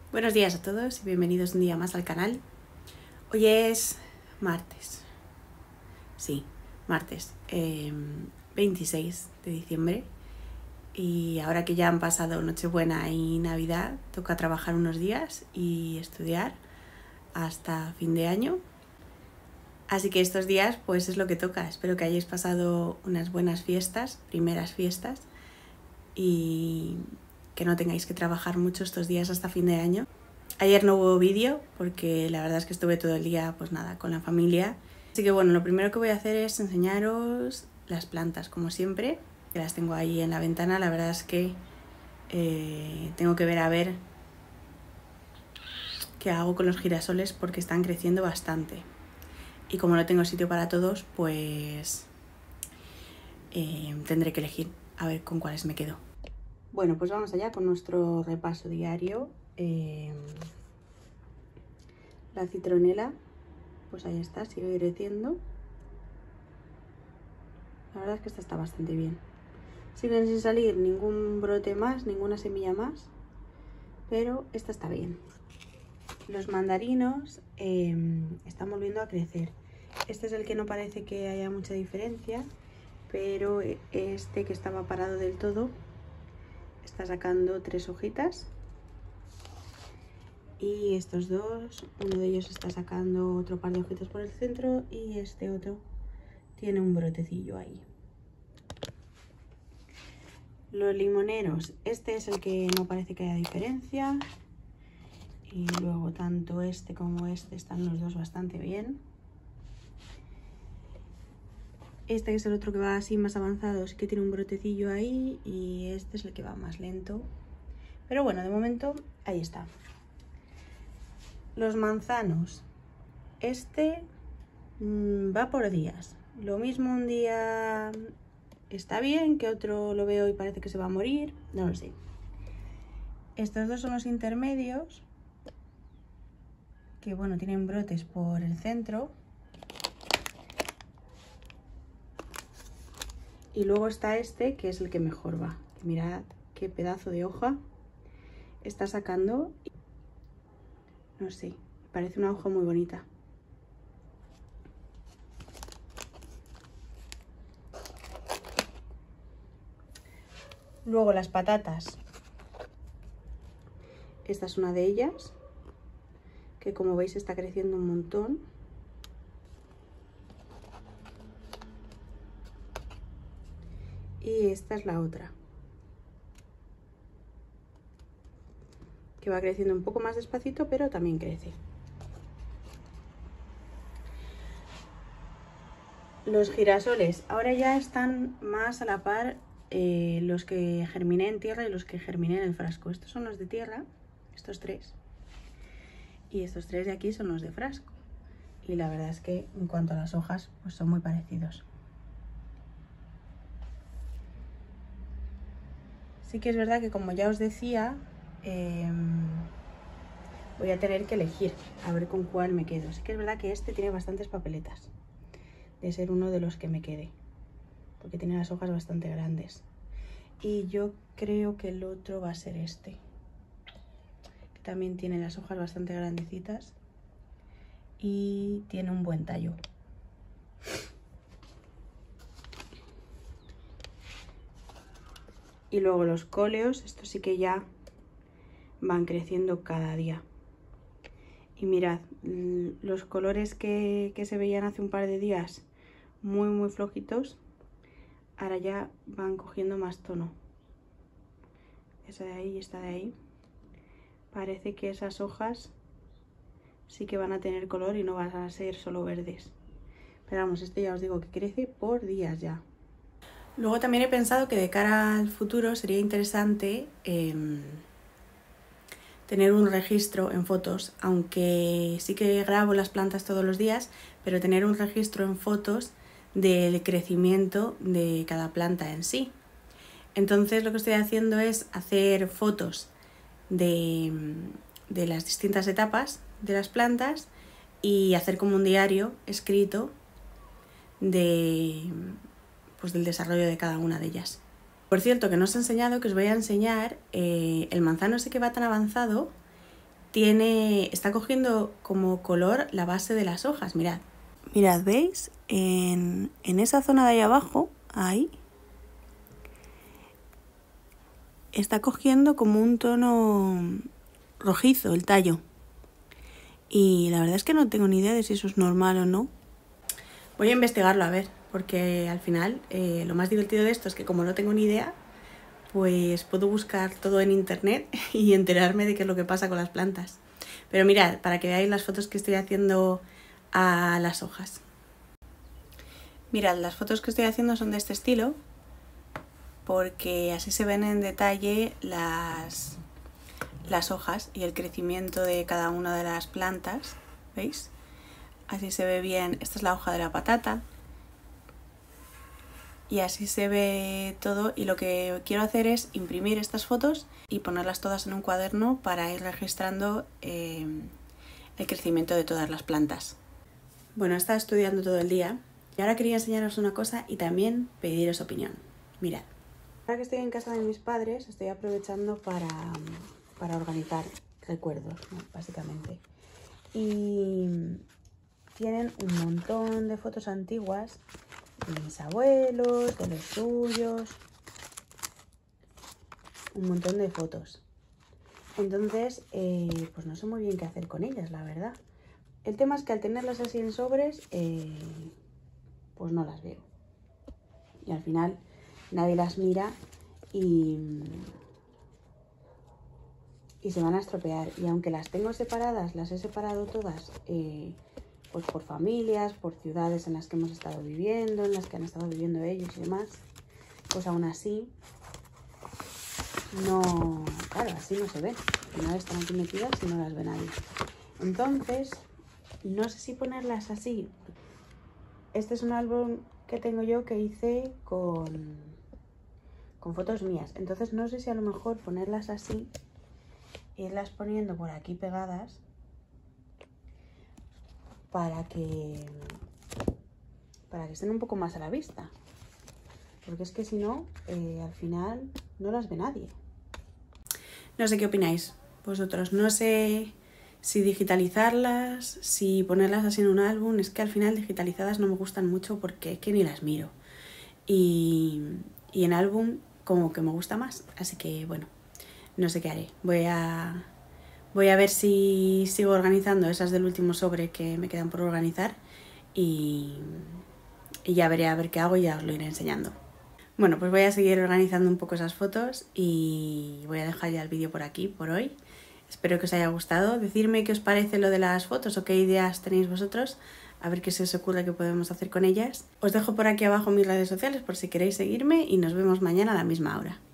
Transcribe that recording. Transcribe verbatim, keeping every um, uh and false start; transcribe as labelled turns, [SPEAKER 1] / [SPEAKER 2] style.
[SPEAKER 1] Buenos días a todos y bienvenidos un día más al canal. Hoy es martes, sí, martes, eh, veintiséis de diciembre, y ahora que ya han pasado Nochebuena y Navidad, toca trabajar unos días y estudiar hasta fin de año. Así que estos días pues es lo que toca. Espero que hayáis pasado unas buenas fiestas, primeras fiestas, y que no tengáis que trabajar mucho estos días hasta fin de año. Ayer no hubo vídeo porque la verdad es que estuve todo el día pues nada, con la familia. Así que bueno, lo primero que voy a hacer es enseñaros las plantas, como siempre, que las tengo ahí en la ventana. La verdad es que eh, tengo que ver a ver qué hago con los girasoles porque están creciendo bastante. Y como no tengo sitio para todos, pues eh, tendré que elegir a ver con cuáles me quedo. Bueno, pues vamos allá con nuestro repaso diario. Eh, la citronela, pues ahí está, sigue creciendo. La verdad es que esta está bastante bien. Siguen sin salir ningún brote más, ninguna semilla más, pero esta está bien. Los mandarinos eh, están volviendo a crecer. Este es el que no parece que haya mucha diferencia, pero este que estaba parado del todo está sacando tres hojitas. Y estos dos, uno de ellos está sacando otro par de hojitas por el centro y este otro tiene un brotecillo ahí. Los limoneros, este es el que no parece que haya diferencia. Y luego tanto este como este están los dos bastante bien. Este es el otro que va así más avanzado, sí que tiene un brotecillo ahí, y este es el que va más lento. Pero bueno, de momento ahí está. Los manzanos, este mmm, va por días. Lo mismo un día está bien, que otro lo veo y parece que se va a morir, no lo sé. Estos dos son los intermedios, que bueno, tienen brotes por el centro. Y luego está este, que es el que mejor va. Mirad qué pedazo de hoja está sacando. No sé, parece una hoja muy bonita. Luego las patatas. Esta es una de ellas, que como veis está creciendo un montón. Y esta es la otra, que va creciendo un poco más despacito, pero también crece. Los girasoles, ahora ya están más a la par eh, los que germiné en tierra y los que germiné en el frasco. Estos son los de tierra, estos tres. Y estos tres de aquí son los de frasco. Y la verdad es que en cuanto a las hojas, pues son muy parecidos. Sí que es verdad que, como ya os decía, eh, voy a tener que elegir a ver con cuál me quedo. Sí que es verdad que este tiene bastantes papeletas de ser uno de los que me quede, porque tiene las hojas bastante grandes. Y yo creo que el otro va a ser este, que también tiene las hojas bastante grandecitas y tiene un buen tallo. Y luego los cóleos, estos sí que ya van creciendo cada día. Y mirad, los colores que, que se veían hace un par de días muy muy flojitos, ahora ya van cogiendo más tono. Esa de ahí y esta de ahí. Parece que esas hojas sí que van a tener color y no van a ser solo verdes. Pero vamos, este ya os digo que crece por días ya. Luego también he pensado que de cara al futuro sería interesante eh, tener un registro en fotos, aunque sí que grabo las plantas todos los días, pero tener un registro en fotos del crecimiento de cada planta en sí. Entonces lo que estoy haciendo es hacer fotos de, de las distintas etapas de las plantas y hacer como un diario escrito de, pues, del desarrollo de cada una de ellas. Por cierto, que no os he enseñado, que os voy a enseñar eh, el manzano ese que va tan avanzado, tiene, está cogiendo como color la base de las hojas, mirad. Mirad, ¿veis? En, en esa zona de ahí abajo, ahí, está cogiendo como un tono rojizo el tallo. Y la verdad es que no tengo ni idea de si eso es normal o no. Voy a investigarlo a ver, porque al final eh, lo más divertido de esto es que como no tengo ni idea, pues puedo buscar todo en internet y enterarme de qué es lo que pasa con las plantas. Pero mirad, para que veáis las fotos que estoy haciendo a las hojas. Mirad, las fotos que estoy haciendo son de este estilo, porque así se ven en detalle las, las hojas y el crecimiento de cada una de las plantas, ¿veis? Así se ve bien, esta es la hoja de la patata, y así se ve todo, y lo que quiero hacer es imprimir estas fotos y ponerlas todas en un cuaderno para ir registrando eh, el crecimiento de todas las plantas. Bueno, he estado estudiando todo el día y ahora quería enseñaros una cosa y también pediros opinión. Mirad. Ahora que estoy en casa de mis padres, estoy aprovechando para, para organizar recuerdos, ¿no? Básicamente. Y tienen un montón de fotos antiguas de mis abuelos, de los suyos, un montón de fotos. Entonces, eh, pues no sé muy bien qué hacer con ellas, la verdad. El tema es que al tenerlas así en sobres, eh, pues no las veo. Y al final nadie las mira y, y se van a estropear. Y aunque las tengo separadas, las he separado todas, eh, pues por familias, por ciudades en las que hemos estado viviendo, en las que han estado viviendo ellos y demás, pues aún así, no, claro, así no se ven. Al final están aquí metidas y no las ve nadie. Entonces, no sé si ponerlas así. Este es un álbum que tengo yo que hice con, con fotos mías. Entonces no sé si a lo mejor ponerlas así, irlas poniendo por aquí pegadas para que, para que estén un poco más a la vista. Porque es que si no, eh, al final no las ve nadie. No sé qué opináis vosotros. No sé si digitalizarlas, si ponerlas así en un álbum. Es que al final digitalizadas no me gustan mucho porque es que ni las miro. Y, y en álbum como que me gusta más. Así que bueno, no sé qué haré. Voy a, voy a ver si sigo organizando esas del último sobre que me quedan por organizar. Y, y ya veré a ver qué hago y ya os lo iré enseñando. Bueno, pues voy a seguir organizando un poco esas fotos y voy a dejar ya el vídeo por aquí, por hoy. Espero que os haya gustado. Decidme qué os parece lo de las fotos o qué ideas tenéis vosotros. A ver qué se os ocurre que podemos hacer con ellas. Os dejo por aquí abajo mis redes sociales por si queréis seguirme y nos vemos mañana a la misma hora.